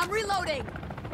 I'm reloading!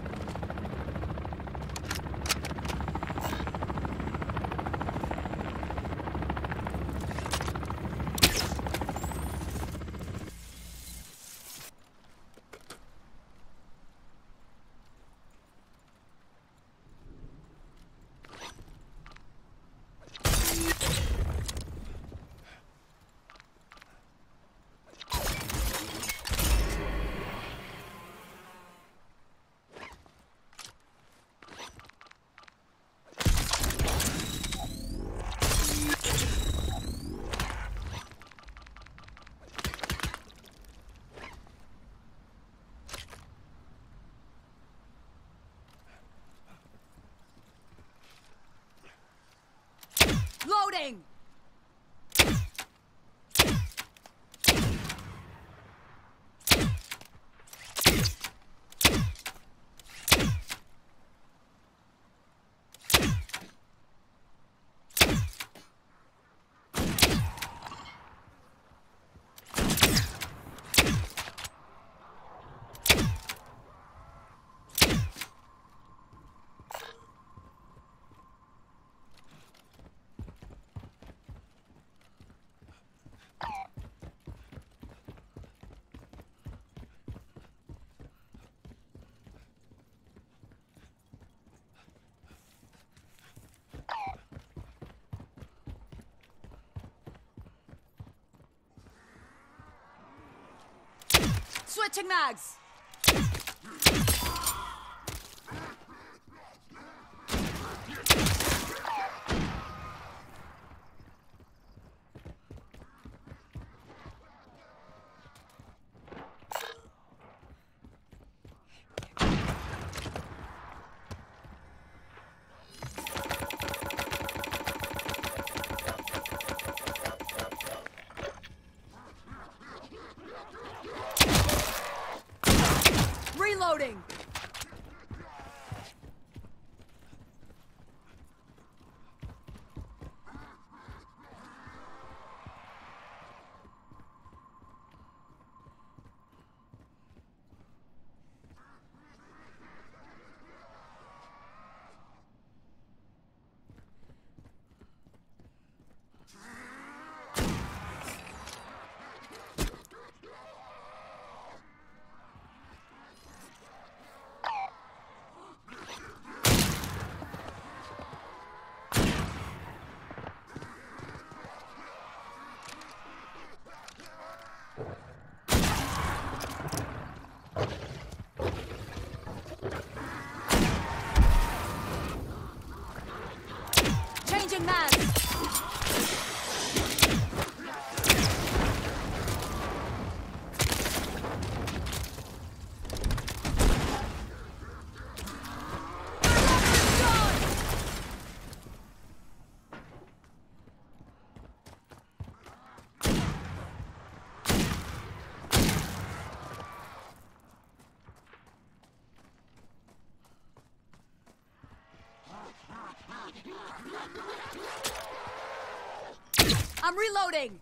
Loading! Switching mags! Reloading! Changing mags! I'm reloading!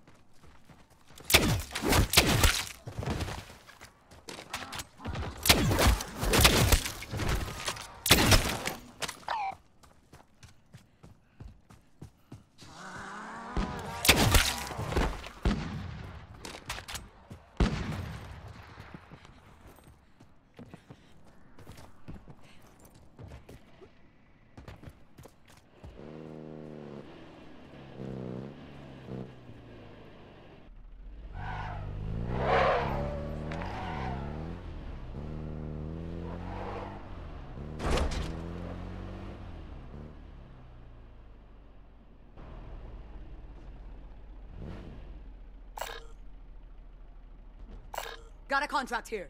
Got a contract here.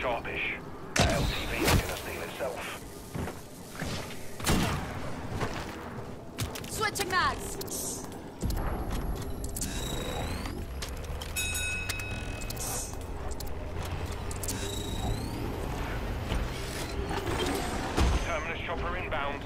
sharpish. That LTV is gonna steal itself. Switching mags. Terminus chopper inbound.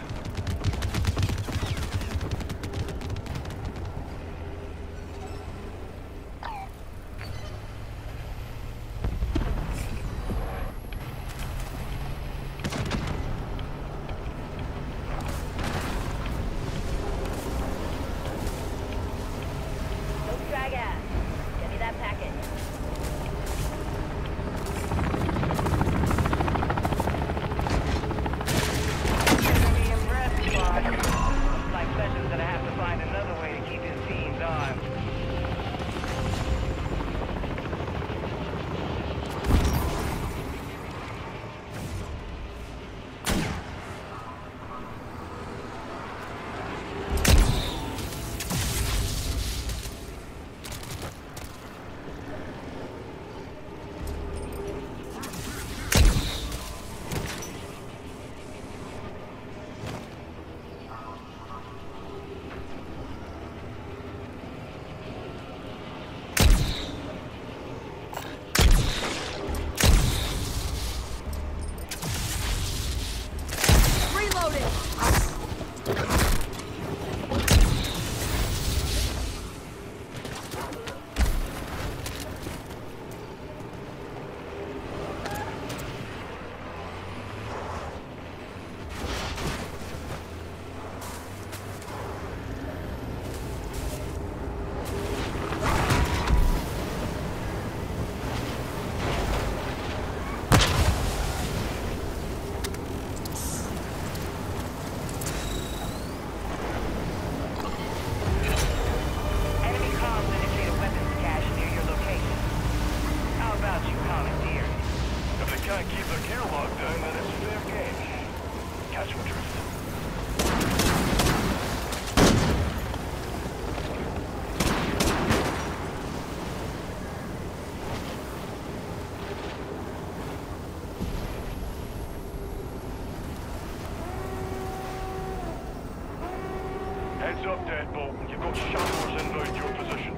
Heads up, Deadbolt. You've got shuttles inbound your position.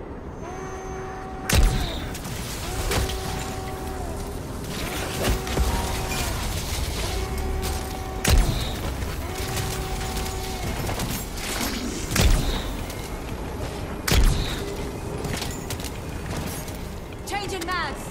Changing mags.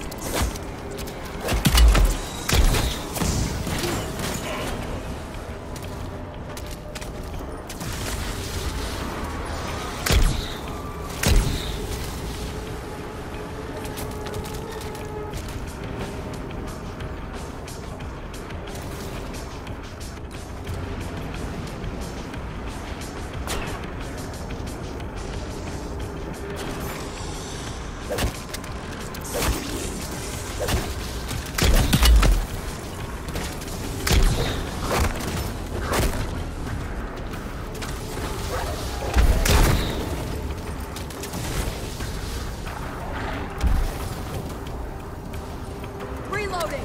Reloading.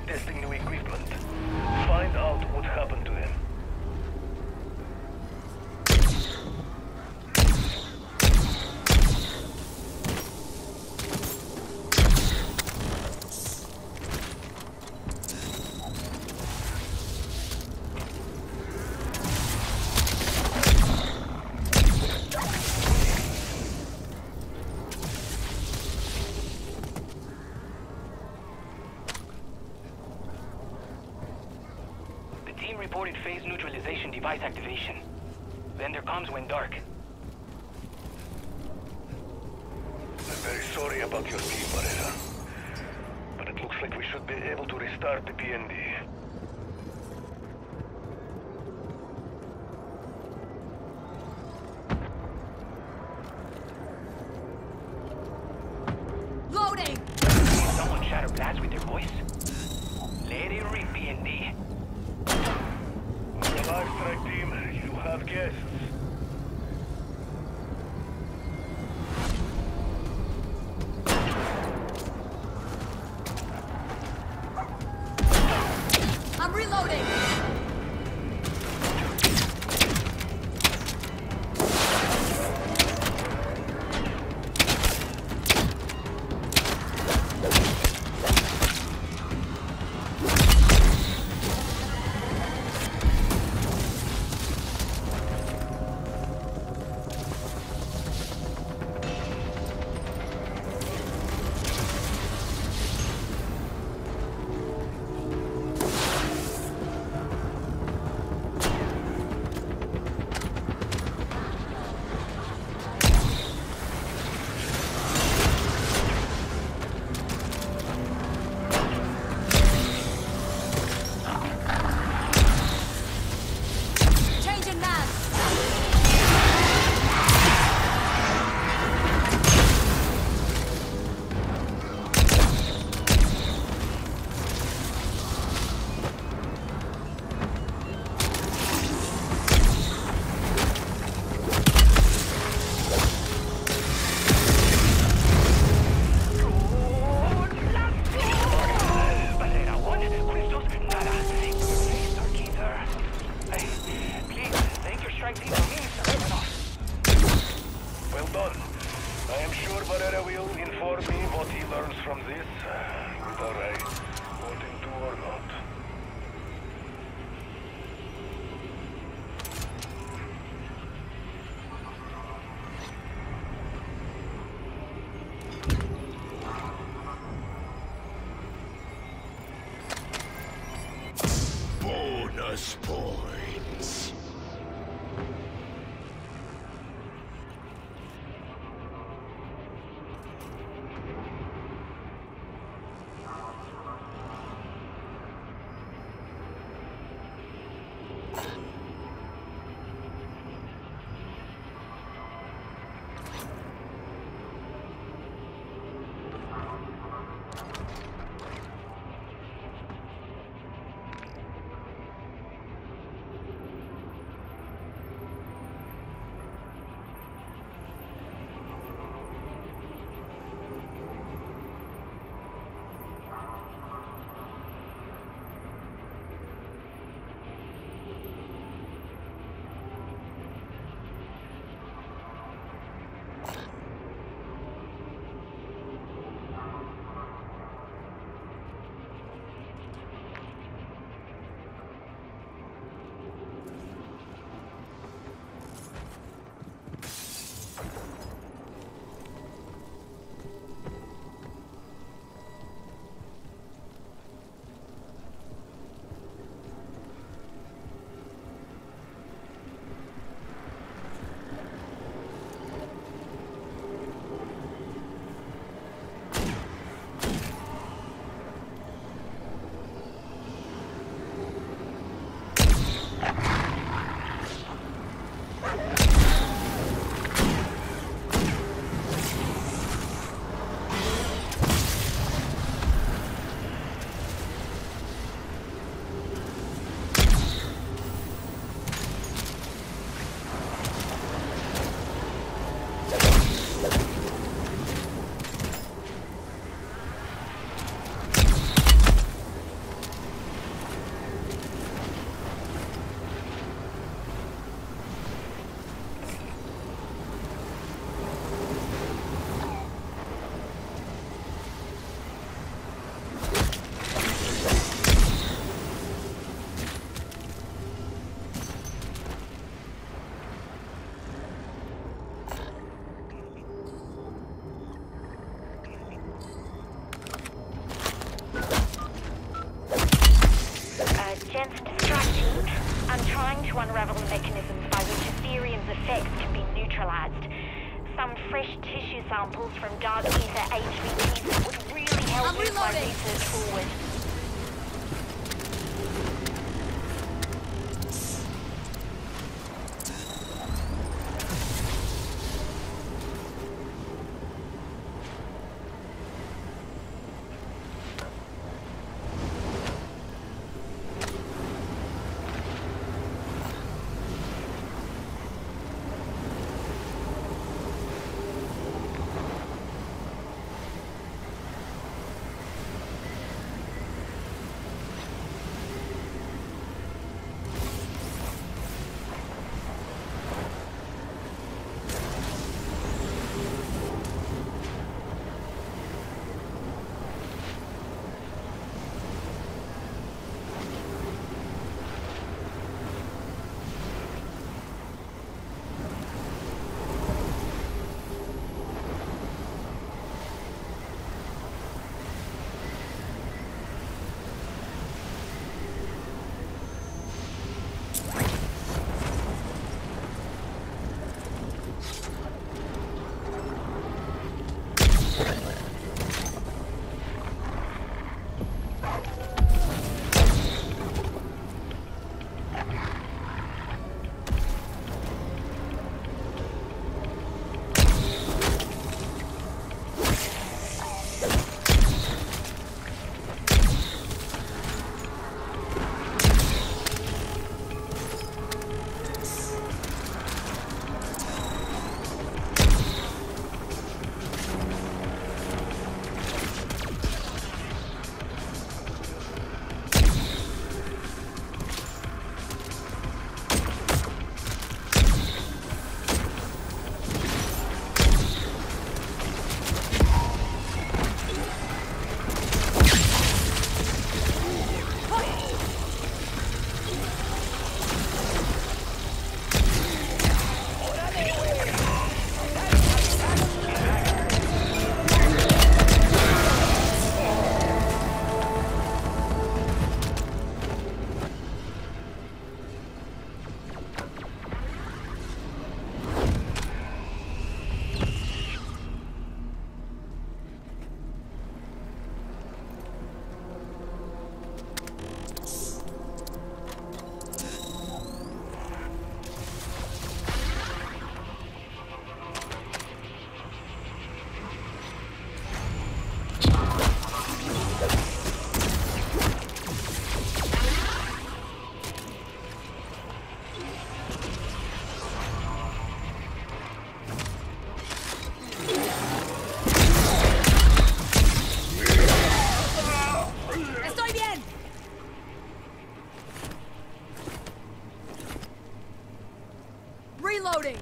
testing new equipment. Find out what happened to him. Reported phase neutralization device activation. Vendor comms went dark. I'm very sorry about your team, Barrera. But it looks like we should be able to restart the PND. Loading! Someone shatter blast with their voice? Let it rip, PND. The live strike team, you have guests. I'm reloading! Changing mags! Barrera 1, Questos, nada. Please, Keezer. Hey, please, thank your strike team for me, sir. Well done. I am sure Barrera will inform me what he learns from this, whether I want him to or not. Bonus points. I'm trying to unravel the mechanisms by which Ethereum's effects can be neutralized. Some fresh tissue samples from Dark Ether HVTs would really help I'm move my reloading. research forward. Reloading!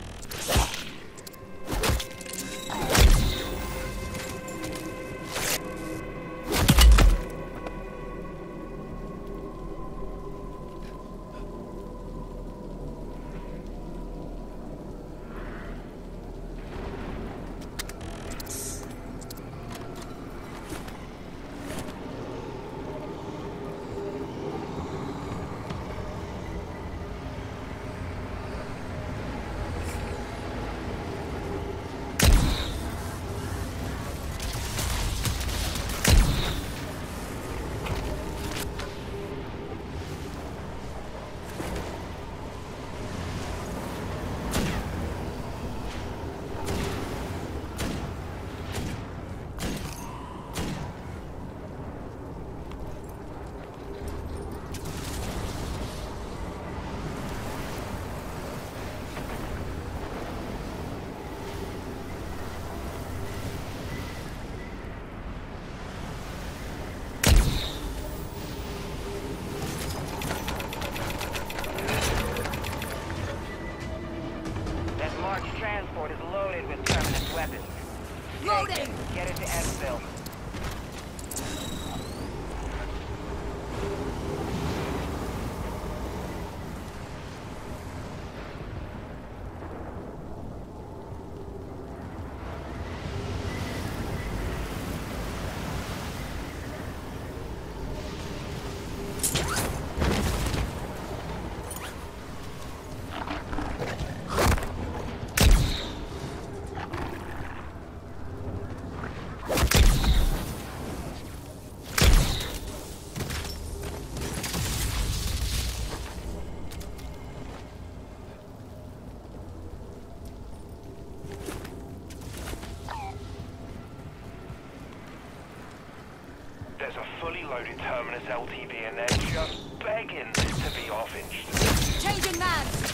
overloaded Terminus LTV and they're just begging to be offinged. Changing mags.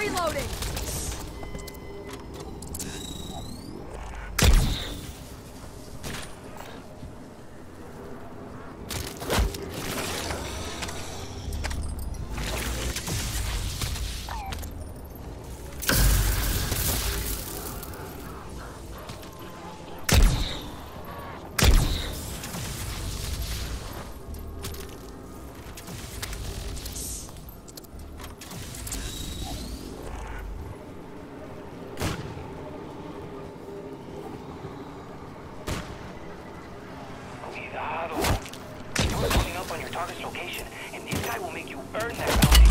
Reloading. Cuidado. You're pulling up on your target's location, and this guy will make you earn that bounty.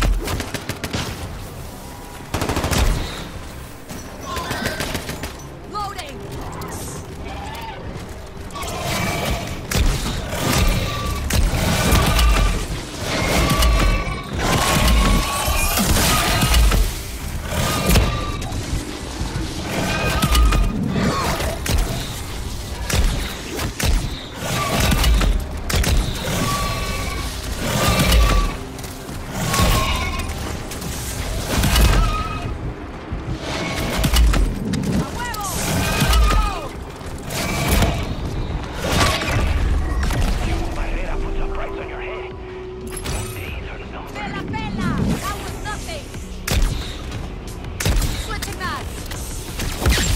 Loading. Barrera puts a price on your head. These days are numbered. Bella, Bella. That was nothing. Switching mags.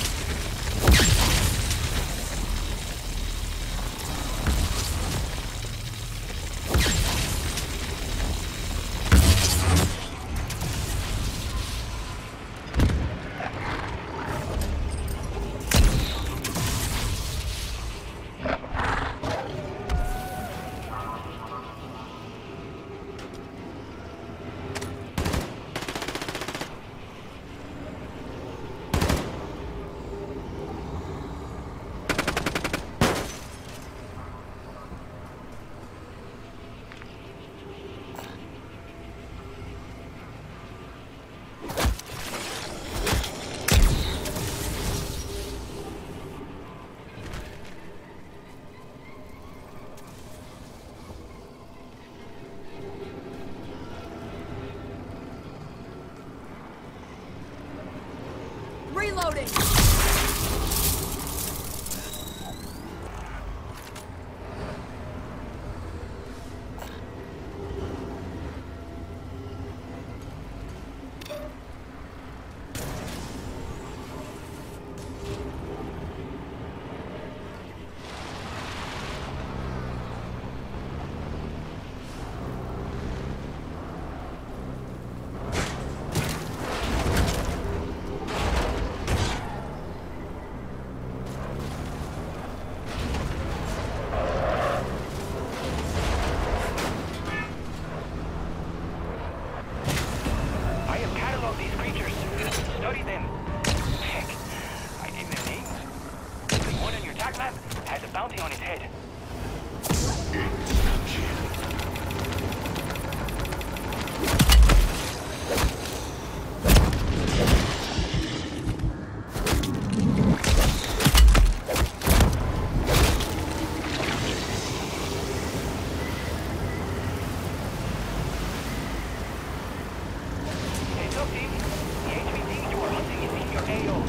Reloading. I have cataloged these creatures, studied them. Heck, I gave them names. The one on your attack map has a bounty on its head. Heads up, team. The HVT you are hunting is in your AO.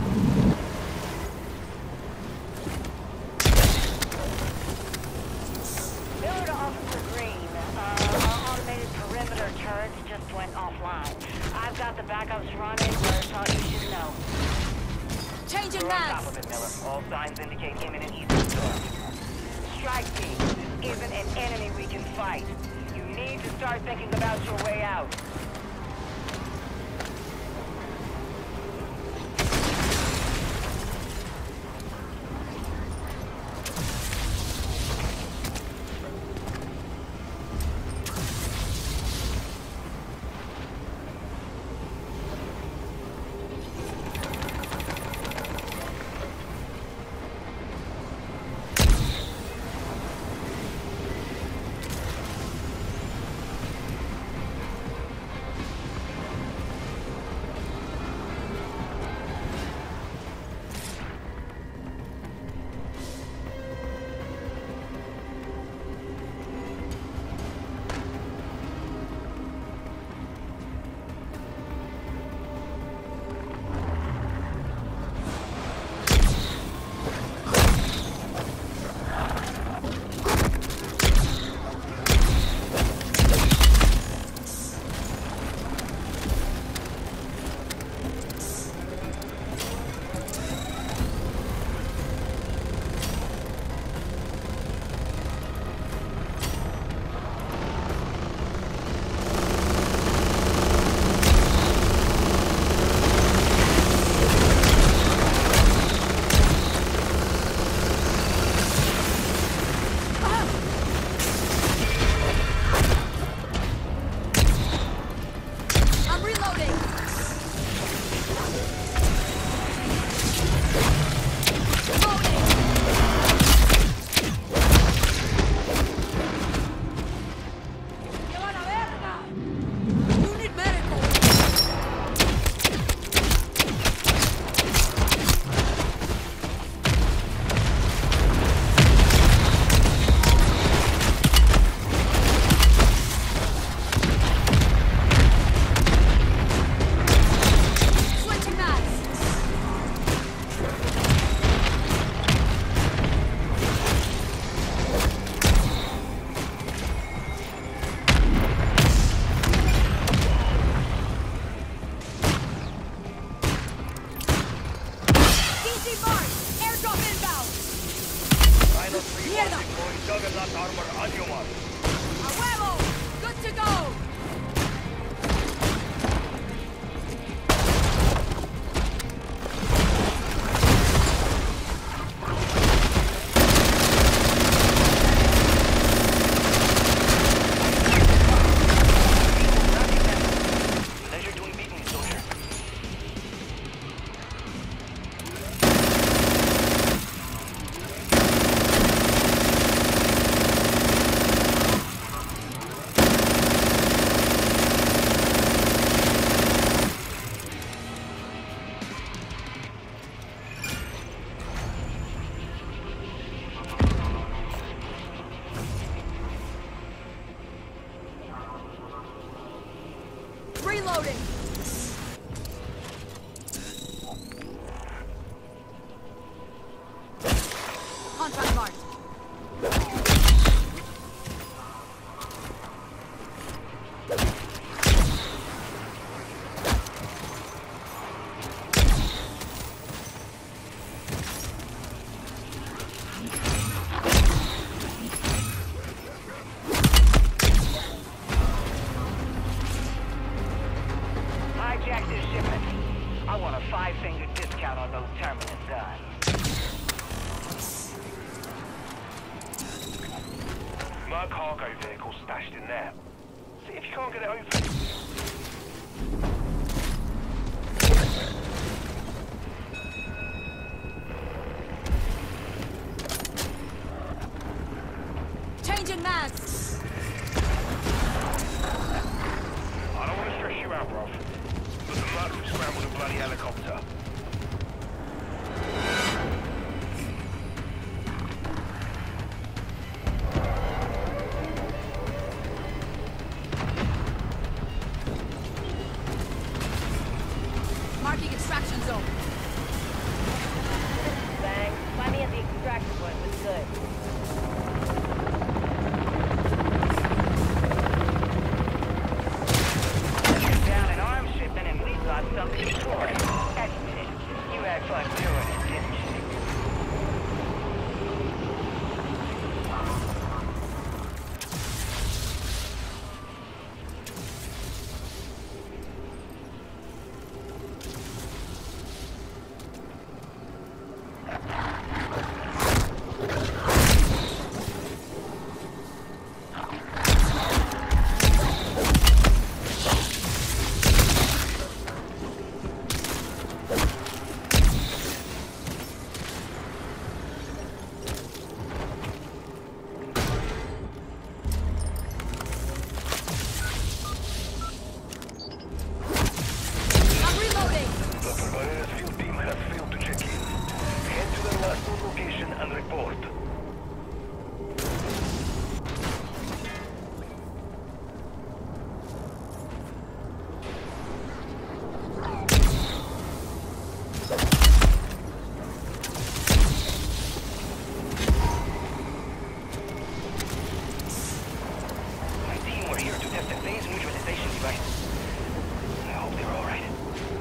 Miller to Officer Green. Our automated perimeter turrets just went offline. I've got the backups running, but it's all you should know. Changing You're on top mags. of it, Miller. All signs indicate imminent eastern storm. Strike team, this isn't an enemy we can fight. You need to start thinking about your way out. Changing mark! Airdrop inbound! Final 3-1 Mierda! deploying Juggernaut armor on your mark. A huevo! Good to go! Pleasure doing beating, soldier. Reloading! Contract marked. Hijack this shipment. I want a 5-finger discount on those terminals done. Mark cargo vehicle stashed in there. See if you can't get it open. Changing masks! I don't want to stress you out, bruv. But the Mercs have scrambled a bloody helicopter. Marking extraction zone. Thanks. Finding at the extraction point was good. Down an arms shipment and we've got something for it. That's it. You had fun doing it, didn't you? I'm reloading! Dr. Barrera's field team has failed to check in. Head to their last known location and report. My team were here to test the phase neutralization device. I hope they're all right.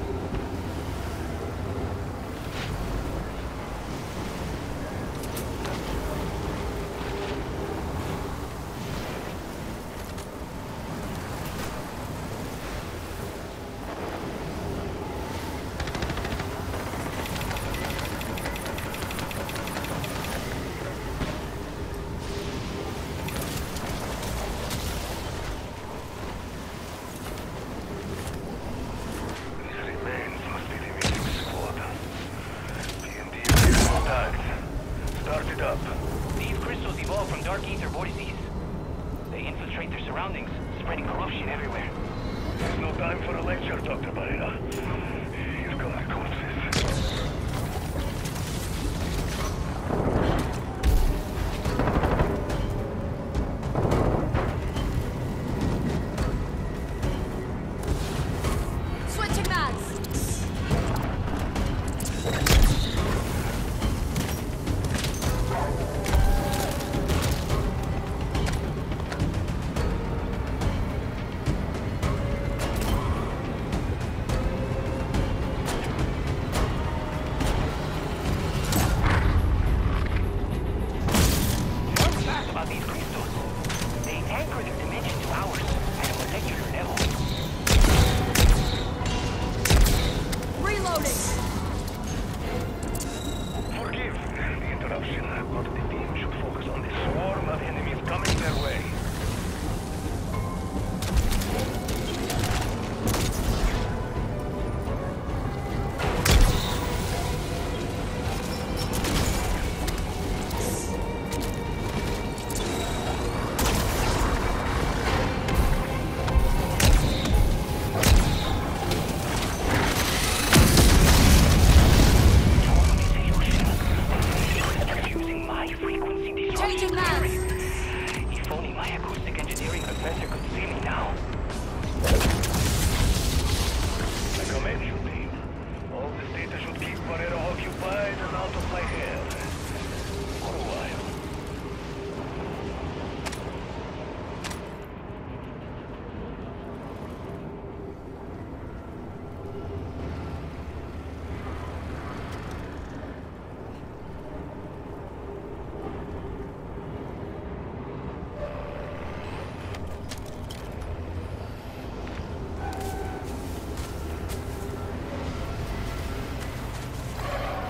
These remains must be the missing squad. PND is tagged. Start it up. These crystals evolved from dark ether vortices. They infiltrate their surroundings, spreading corruption everywhere. There's no time for a lecture, Dr. Barrera. Here come the corpses. Switching masks!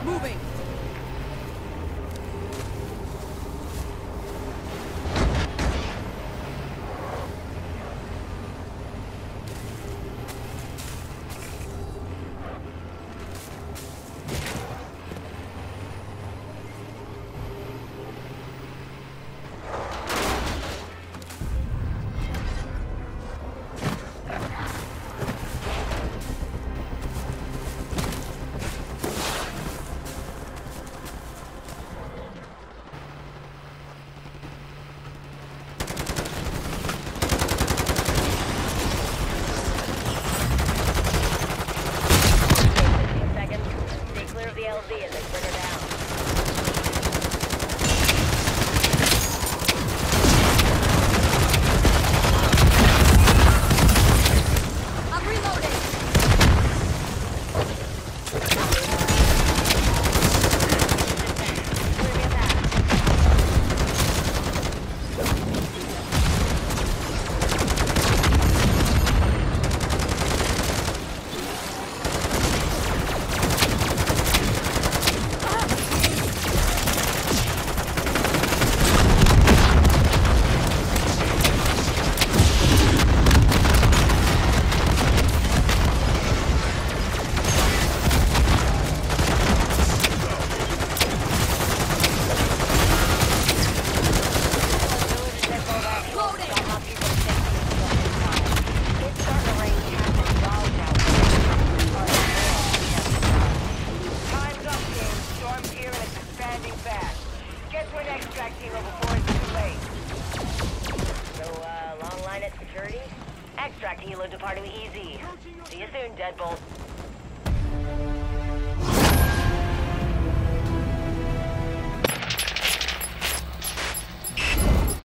Moving. Extract helo departing easy. See you soon, Deadbolt.